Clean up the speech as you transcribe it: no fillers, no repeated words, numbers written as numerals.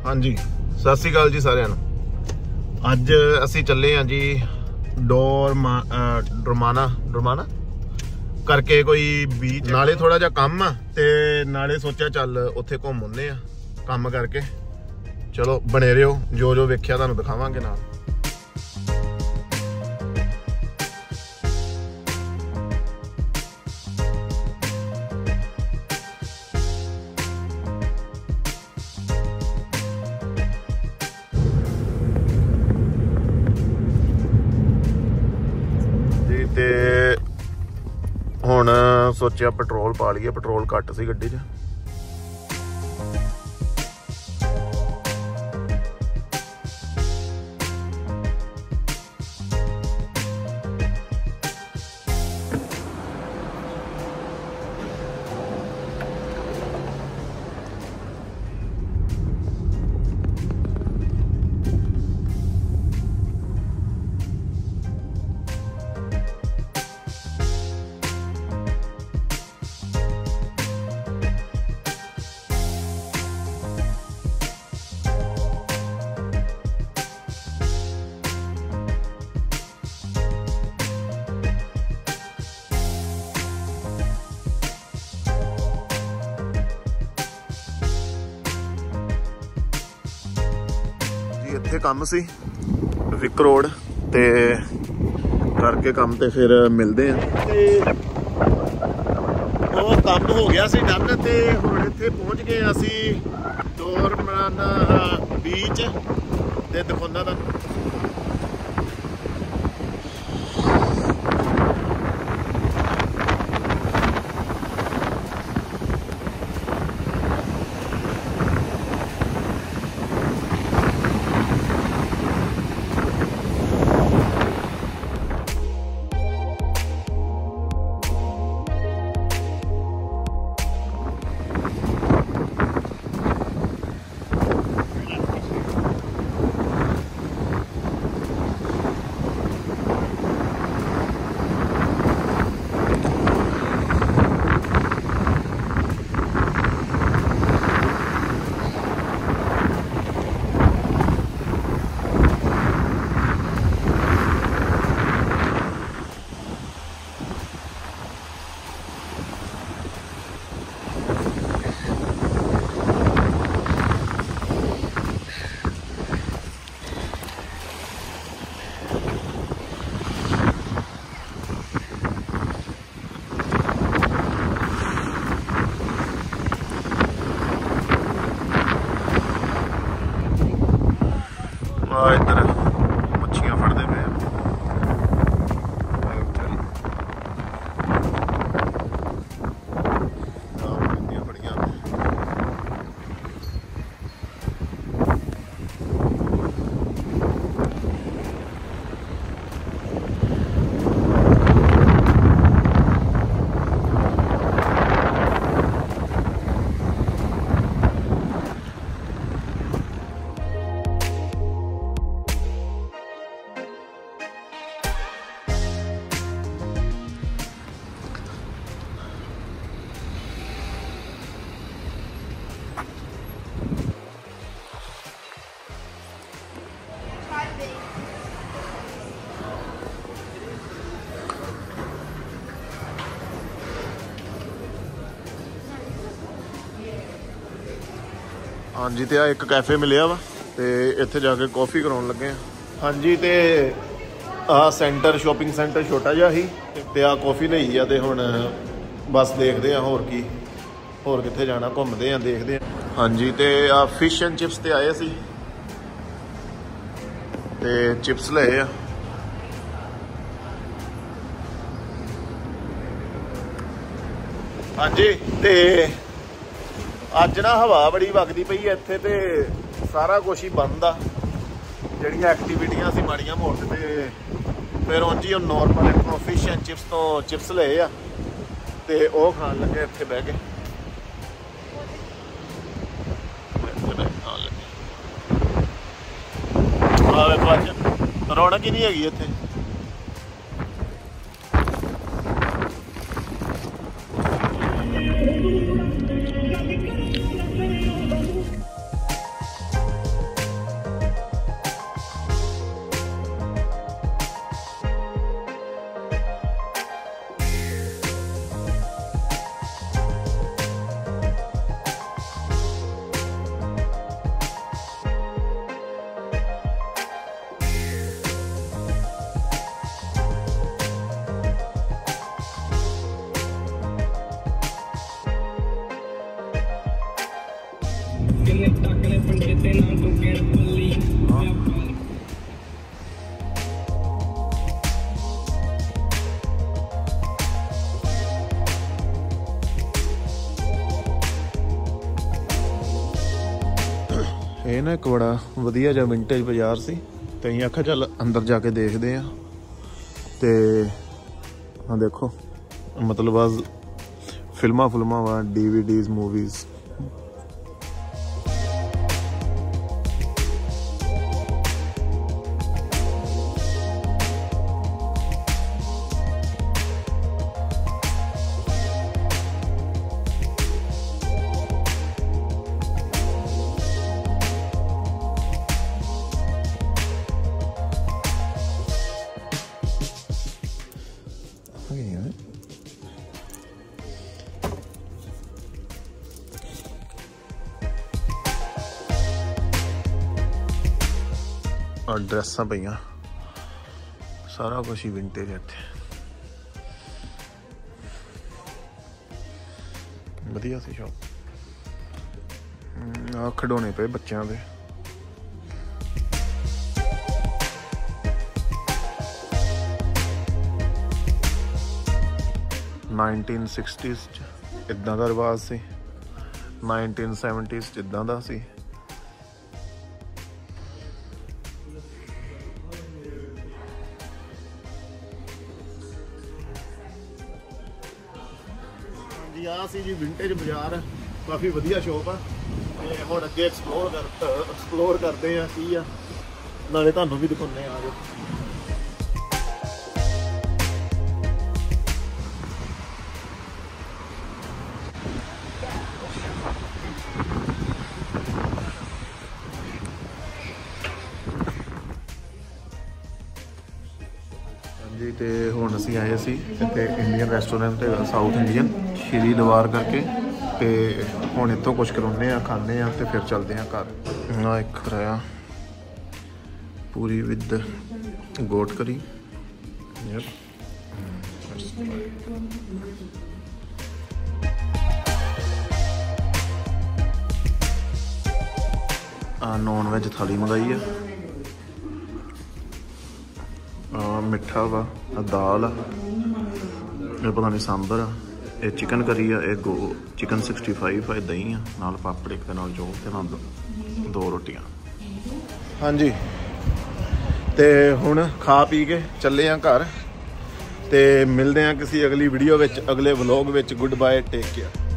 हाँ जी, सत श्री अकाल जी सारिਆਂ ਨੂੰ। ਅੱਜ ਅਸੀਂ ਚੱਲੇ ਆਂ ਜੀ ਡਰਮਾਨਾ ਕਰਕੇ ਕੋਈ ਬੀਚ, ਨਾਲੇ ਥੋੜਾ ਜਿਹਾ ਕੰਮ ਆ ਤੇ ਨਾਲੇ ਸੋਚਿਆ ਚੱਲ ਉੱਥੇ ਘੁੰਮ ਆਉਂਦੇ ਆ ਕੰਮ ਕਰਕੇ। ਚਲੋ ਬਣੇ ਰਹੋ, ਜੋ ਜੋ ਵੇਖਿਆ ਤੁਹਾਨੂੰ ਦਿਖਾਵਾਂਗੇ ਨਾਲ। ਤੇ ਹੁਣ ਸੋਚਿਆ ਪੈਟਰੋਲ ਪਾ ਲਈਏ, ਪੈਟਰੋਲ ਘੱਟ ਸੀ ਗੱਡੀ 'ਚ। ਇੱਥੇ ਕੰਮ ਸੀ ਵਿਕ ਰੋਡ ਤੇ ਕਰਕੇ ਕੰਮ ਤੇ ਫਿਰ ਮਿਲਦੇ ਆ। ਤੇ ਉਹ ਕੰਮ ਹੋ ਗਿਆ ਸੀ ਡਨ ਤੇ ਹੁਣ ਇੱਥੇ ਪਹੁੰਚ ਗਏ ਅਸੀਂ ਡੋਰਮਾਨਾ ਬੀਚ ਤੇ ਦਿਖਾਉਂਦਾ ਤੁਹਾਨੂੰ। इधर मच्छियां फड़ते पे बड़िया। हाँ जी, तो एक कैफे मिलिया वा ते इत्थे जाके कॉफ़ी कराउण लगे हैं। हाँ जी, तो आ सेंटर शॉपिंग सेंटर छोटा जिहा ही ते आ कॉफ़ी लई आ ते हुण बस देखते हैं होर की होर कित्थे जाना, घूमते हैं देखते हैं। हाँ जी, तो आ फिश एंड चिप्स ते आए सी ते चिप्स लए आ। हाँ जी, तो अज ना हवा बड़ी वगदी पई है इत्थे ते सारा कुछ ही बंद आ, जिहड़ियां एक्टिविटियां सी माड़ियां मोड़ ते फिर उंज ही नॉर्मल इत्थों फिश एंड चिप्स तो चिप्स लए आ ते ओह खान लगे इत्थे बह के। रौनक ही नहीं हैगी इत्थे। ਇਹ ਨਾ ਇੱਕ ਬੜਾ ਵਧੀਆ ਜਿਹਾ ਵਿੰਟੇਜ ਬਾਜ਼ਾਰ ਸੀ ਤੇ ਅਸੀਂ ਆਖਿਆ ਚੱਲ ਅੰਦਰ ਜਾ ਕੇ ਦੇਖਦੇ ਆ। ਤੇ ਹਾਂ ਦੇਖੋ ਮਤਲਬ ਆ ਫਿਲਮਾਂ ਵਾ DVDs ਮੂਵੀਜ਼। ड्रेसां पईयां सारा कुछ ही विंटेज है इत्थे वधिया सी शॉप। आ खिडौने पे बच्चों के (1960s) इदां दा रिवाज सी, 1970s इदां दा सी। ਆ ਸੀ ਜੀ ਵਿੰਟੇਜ ਬਾਜ਼ਾਰ, ਕਾਫੀ ਵਧੀਆ ਸ਼ੋਪ ਆ। ਤੇ ਹੁਣ ਅੱਗੇ ਐਕਸਪਲੋਰ ਕਰਦੇ ਆ ਕੀ ਆ, ਨਾਲੇ ਤੁਹਾਨੂੰ ਵੀ ਦਿਖਾਉਂਦੇ ਆ। ਆਜੋ जी। तो हुण असीं आए सी इत्थे इंडियन रेस्टोरेंट है साउथ इंडियन श्री दरबार करके। तो हुण इत्थों कुछ करवाने खाने तो फिर चलते हैं घर। ना एक खराया पूरी विद गोट करी। नॉन वेज थाली मंगाई है। मिठा वा दाल आ, ये पता नहीं सांबर आ, ये चिकन करी आ, ये चिकन 65 है, दही आ नाल पापड़ एक नाल चौल ते नाल 2 रोटियां। हाँ जी। तो हुण खा पी के चले आ घर। तो मिलते हैं किसी अगली वीडियो विच, अगले व्लॉग विच। Good bye, take care.